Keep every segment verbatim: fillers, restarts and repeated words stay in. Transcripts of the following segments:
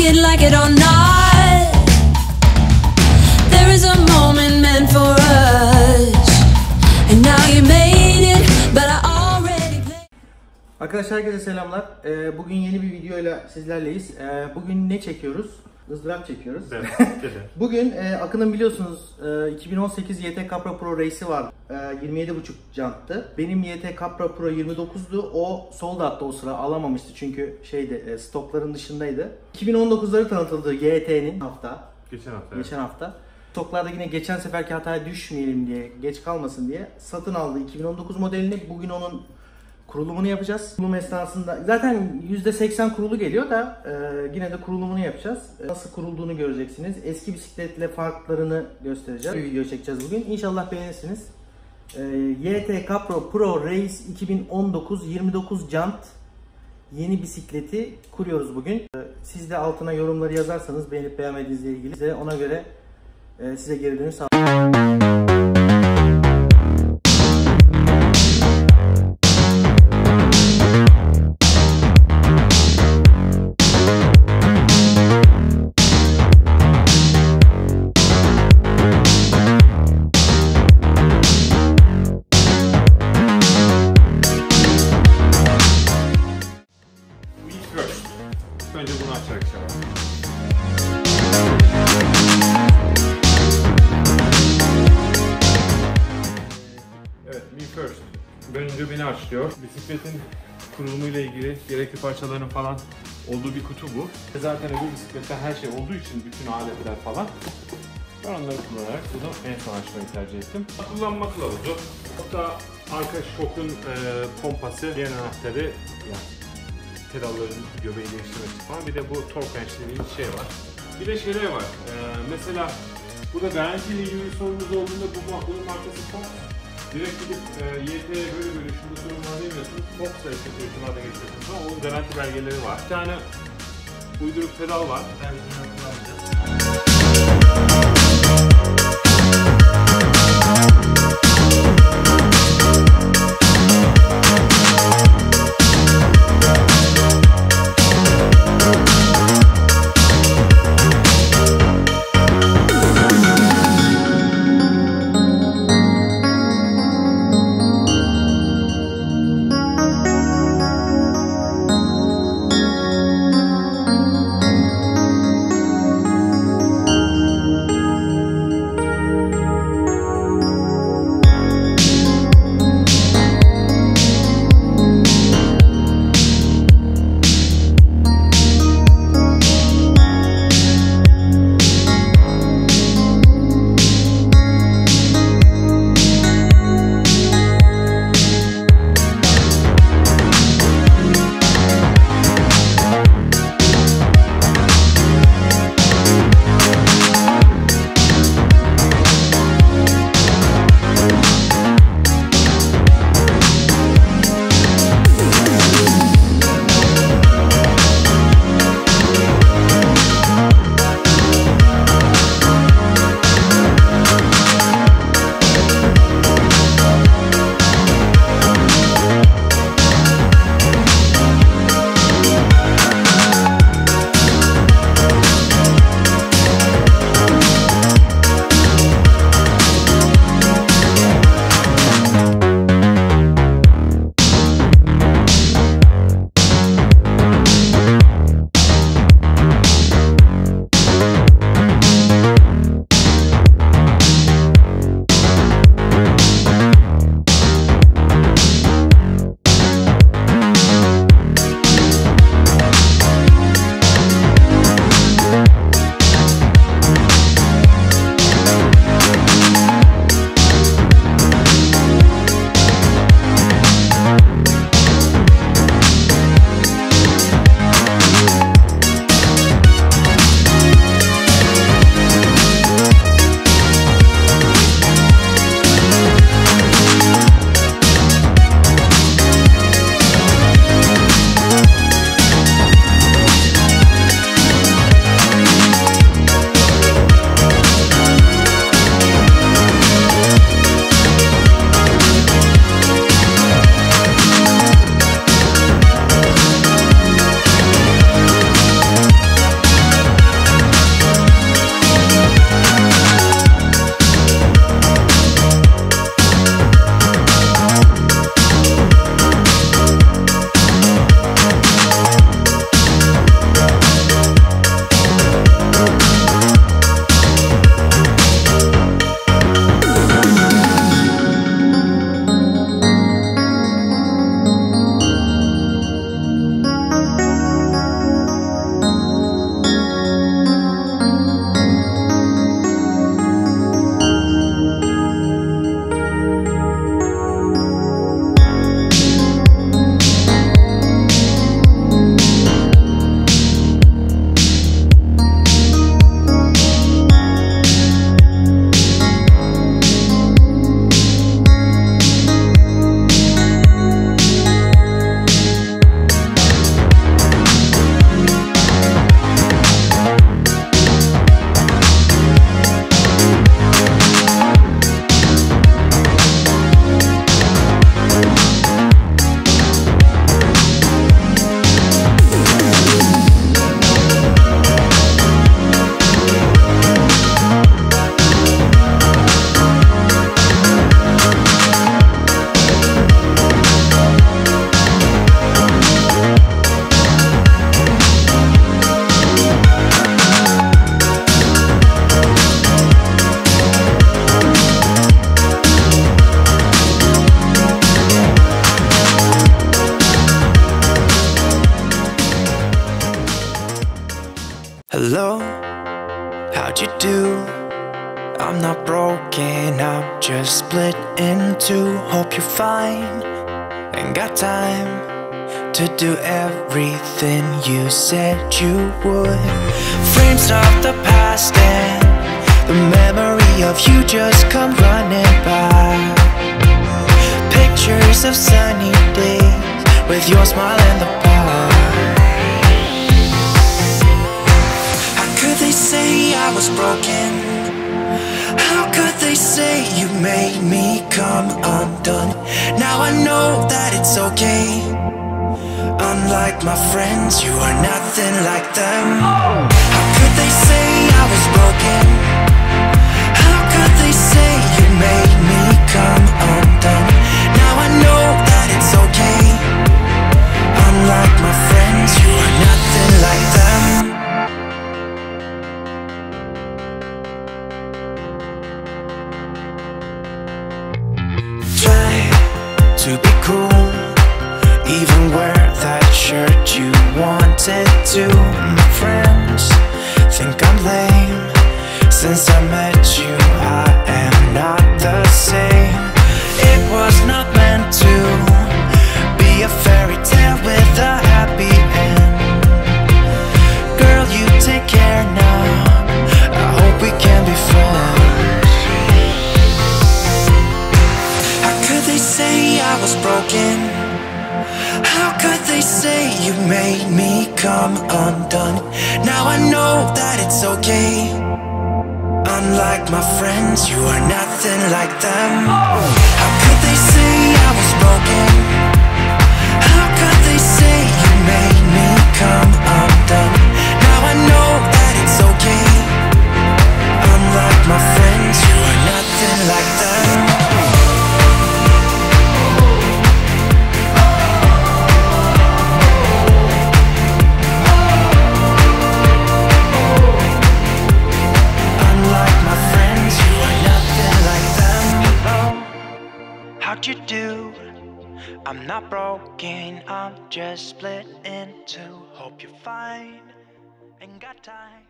it, like it or not, there is a moment meant for us, and now you made it, but I already played. Arkadaşlar herkese selamlar. Ee, bugün yeni bir videoyla sizlerleyiz. Ee, bugün ne çekiyoruz? ızdırap çekiyoruz. Evet, Bugün e, Akın'ın biliyorsunuz e, iki bin on sekiz Y T Capra Pro Race'i var. E, yirmi yedi buçuk janttı. Benim Y T Capra Pro yirmi dokuzdu. O sold out'ta o sıra alamamıştı çünkü şeydi e, stokların dışındaydı. iki bin on dokuzları tanıtıldı Y T'nin hafta. Geçen hafta. Geçen hafta. Stoklarda yine geçen seferki hataya düşmeyelim diye, geç kalmasın diye satın aldı iki bin on dokuz modelini. Bugün onun kurulumunu yapacağız. Kurulum esnasında zaten yüzde seksen kurulu geliyor da e, yine de kurulumunu yapacağız. E, nasıl kurulduğunu göreceksiniz. Eski bisikletle farklarını göstereceğiz. Bir video çekeceğiz bugün. İnşallah beğenirsiniz. E, Y T Capra Pro Race iki bin on dokuz yirmi dokuz jant yeni bisikleti kuruyoruz bugün. E, siz de altına yorumları yazarsanız beğenip beğenmediğinizle ilgili size ona göre e, size geri dönüş sağlayacağım. Önce bunu açarak çalışalım. Evet, Me First. Önce beni açlıyor. Bisikletin kurulumuyla ilgili gerekli parçaların falan olduğu bir kutu bu. Zaten öbür bisiklette her şey olduğu için bütün aletler falan. Ben onları kullanarak bunu en son açmayı tercih ettim. Kullanma kılavuzu. Hatta arka şokun e, pompası, diğer anahtarı, yani pedalların göbeği değiştirmek için falan. Bir de bu torque wrench dediğimiz şey var. Bir de şeyler var. Ee, mesela burada garantiyle ilgili bir sorunuz olduğunda bu bunun markası Fox. Direkt gidip e, Y T'ye böyle böyle şurada sorun var demiyorsunuz. Fox'la işte sürücülerde geçiyorsunuz ama onun garanti belgeleri var. Bir tane uyduruk pedal var. Yani bunu kullanacağız. Hello, how'd you do? I'm not broken, I'm just split in two. Hope you're fine, ain't got time to do everything you said you would. Frames of the past and the memory of you just come running by. Pictures of sunny days with your smile in the park. How could they say I was broken? How could they say you made me come undone? Now I know that it's okay. Unlike my friends, you are nothing like them. How could they say I was broken? How could they say you made me come undone? Now I know that it's okay. Unlike my friends, you are nothing like them. To be cool, even wear that shirt you wanted to. My friends think I'm lame. Since I met you, I am not the same. It was not meant to be a fairy tale with a happy end. Girl, you take care now. I hope we can be friends. They say I was broken. How could they say you made me come undone? Now I know that it's okay. Unlike my friends, you are nothing like them. How could they say I was broken? How could they say you made me come undone? Now I know that it's okay. Unlike my friends, you are nothing like them. How'd you do? I'm not broken, I'm just split in two. Hope you're fine, ain't got time.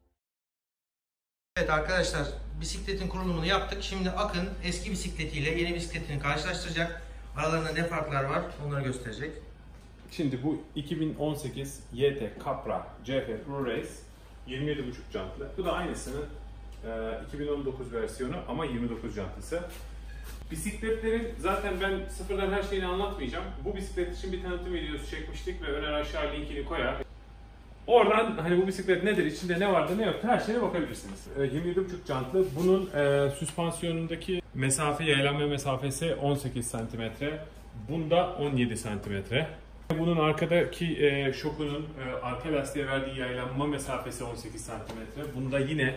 Evet arkadaşlar, bisikletin kurulumunu yaptık. Şimdi Akın eski bisikletiyle yeni bisikletini karşılaştıracak. Aralarında ne farklar var onları gösterecek. Şimdi bu iki bin on sekiz Y T Capra C F Pro Race yirmi yedi buçuk jantlı. Bu da aynısının iki bin on dokuz versiyonu ama yirmi dokuz jantlısı. Bisikletlerin zaten ben sıfırdan her şeyini anlatmayacağım. Bu bisiklet için bir tanıtım videosu çekmiştik ve Öner aşağı linkini koyar. Oradan hani bu bisiklet nedir, içinde ne vardı ne yoktu her şeye bakabilirsiniz. yirmi yedi buçuk jantlı. Bunun e, süspansiyonundaki mesafe, yaylanma mesafesi on sekiz santimetre. Bunda on yedi santimetre. Bunun arkadaki e, şokunun e, arka lastiğe verdiği yaylanma mesafesi on sekiz santimetre. Bunda yine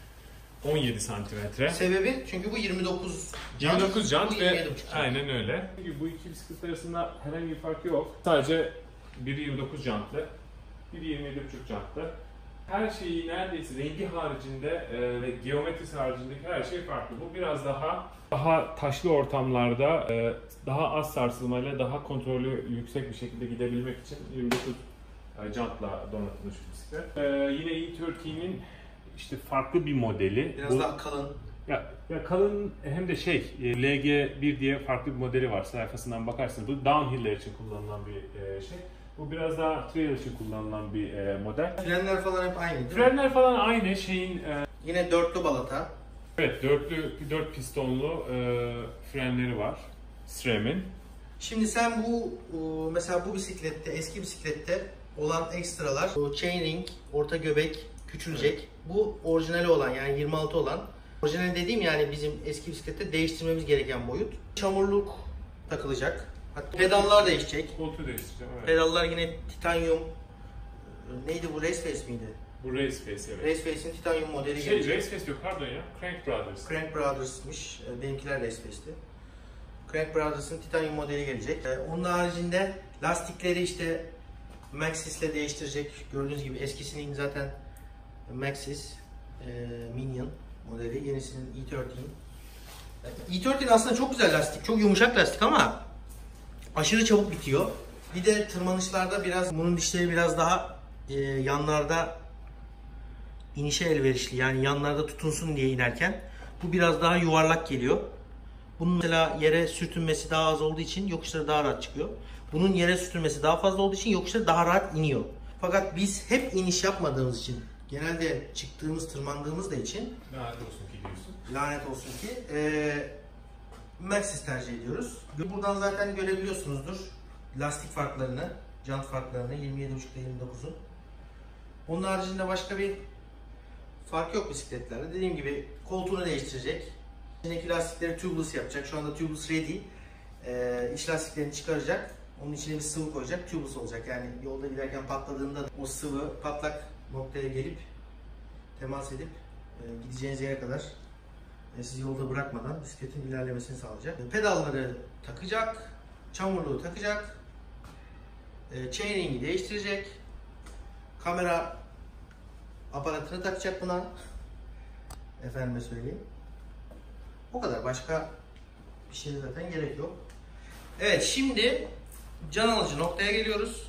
on yedi santimetre. Sebebi çünkü bu yirmi dokuz jant. yirmi dokuz jant ve jant. aynen öyle. Çünkü bu iki bisiklet arasında herhangi bir fark yok. Sadece biri yirmi dokuz jantlı, biri yirmi yedi buçuk jantlı. Her şeyi neredeyse rengi haricinde e, ve geometrisi haricindeki her şey farklı. Bu biraz daha daha taşlı ortamlarda e, daha az sarsılmayla daha kontrolü yüksek bir şekilde gidebilmek için yirmi dokuz e, jantla donatılmış bir bisiklet. E, yine E üç otuzun işte farklı bir modeli. Biraz bu, daha kalın. Ya, ya kalın hem de şey L G bir diye farklı bir modeli var. Sayfasından bakarsınız. Bu downhill'ler için kullanılan bir e, şey. Bu biraz daha trail için kullanılan bir e, model. Frenler falan hep aynı değil mi? Frenler falan aynı şeyin. E, Yine dörtlü balata. evet, dörtlü dört pistonlu e, frenleri var. S R A M'in. Şimdi sen bu mesela bu bisiklette, eski bisiklette olan ekstralar, bu chainring, orta göbek küçülecek. Evet. Bu orijinali olan yani yirmi altı olan. Orijinal dediğim yani bizim eski bisiklette değiştirmemiz gereken boyut. Çamurluk takılacak. Hatta pedallar değişecek. Koltuğu değiştireceğim. Evet. Pedallar yine titanyum. Neydi bu? Race Face miydi? Bu Race Face, evet. Race Face'in titanyum modeli şey, gelecek. Race Face yok, pardon ya. Crank Brothers. Crank Brothers'mış. Benimkiler Race Face'ti. Crank Brothers'ın titanyum modeli gelecek. Onun haricinde lastikleri işte Maxxis'le değiştirecek. Gördüğünüz gibi eskisinin zaten Maxxis e, Minion modeli, yenisinin E üç otuz. E üç otuz aslında çok güzel lastik, çok yumuşak lastik ama aşırı çabuk bitiyor. Bir de tırmanışlarda biraz bunun dişleri biraz daha e, yanlarda inişe elverişli, yani yanlarda tutunsun diye inerken bu biraz daha yuvarlak geliyor. Bunun mesela yere sürtünmesi daha az olduğu için yokuşları daha rahat çıkıyor. Bunun yere sürtünmesi daha fazla olduğu için yokuşları daha rahat iniyor. Fakat biz hep iniş yapmadığımız için, genelde çıktığımız, tırmandığımız da için Lanet olsun ki diyorsun. lanet olsun ki ee, Maxxis tercih ediyoruz. Buradan zaten görebiliyorsunuzdur lastik farklarını, jant farklarını, yirmi yedi buçuk ile yirmi dokuzun. Onun haricinde başka bir fark yok bisikletlerde. Dediğim gibi koltuğunu değiştirecek. İçindeki lastikleri tubeless yapacak. Şu anda tubeless ready. Ee, iç lastiklerini çıkaracak. Onun içine bir sıvı koyacak. Tubeless olacak. Yani yolda giderken patladığında o sıvı patlak noktaya gelip temas edip e, gideceğiniz yere kadar e, sizi yolda bırakmadan bisikletin ilerlemesini sağlayacak. E, pedalları takacak. Çamurluğu takacak. E, chainring'i değiştirecek. Kamera aparatını takacak buna. Efendime söyleyeyim. O kadar. Başka bir şey zaten gerek yok. Evet, şimdi can alıcı noktaya geliyoruz.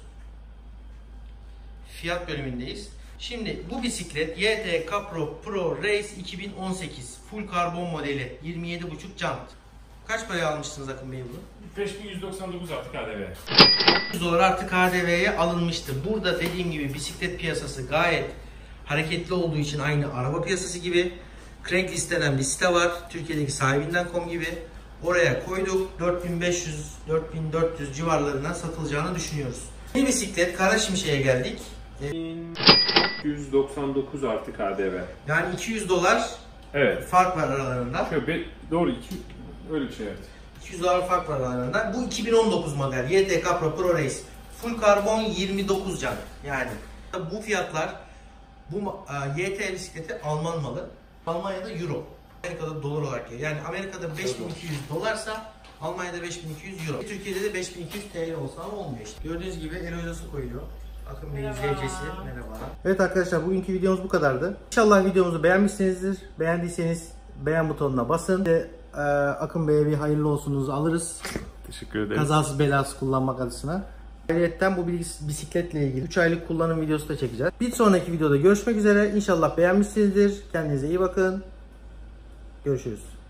Fiyat bölümündeyiz. Şimdi bu bisiklet Y T Capro Pro Race iki bin on sekiz full karbon modeli, yirmi yedi buçuk jant. Kaç paraya almıştınız Akın Bey bunu? beş bin yüz doksan dokuz artık K D V. yüz dolar artı K D V'ye alınmıştı. Burada dediğim gibi bisiklet piyasası gayet hareketli olduğu için aynı araba piyasası gibi. Cranklist denen bir site var. Türkiye'deki sahibinden nokta com gibi. Oraya koyduk. dört bin beş yüz dört bin dört yüz civarlarına satılacağını düşünüyoruz. Bir bisiklet Karaşimşek'e geldik. iki yüz doksan dokuz artı K D V. Yani iki yüz dolar Evet. fark var aralarında. Şöyle bir, doğru iki öyle bir şey evet. iki yüz dolar fark var aralarında. Bu iki bin on dokuz model Y T Capro Pro Race. Full karbon yirmi dokuz jant. Yani bu fiyatlar, bu Y T bisikleti Alman malı. Almanya'da euro. Amerika'da dolar olarak geliyor. Yani Amerika'da beş bin iki yüz dolarsa Almanya'da beş bin iki yüz euro. Türkiye'de de beş bin iki yüz T L olsa ama olmuyor işte. Gördüğünüz gibi el hocası koyuyor. Akın Bey'in Z C'si. Merhaba. Evet arkadaşlar, bugünkü videomuz bu kadardı. İnşallah videomuzu beğenmişsinizdir. Beğendiyseniz beğen butonuna basın. Ve, e, Akın Bey'e bir hayırlı olsunuzu alırız. Teşekkür ederim. Kazasız belasız kullanmak adına. Ayrıca bu bisikletle ilgili üç aylık kullanım videosu da çekeceğiz. Bir sonraki videoda görüşmek üzere. İnşallah beğenmişsinizdir. Kendinize iyi bakın. Görüşürüz.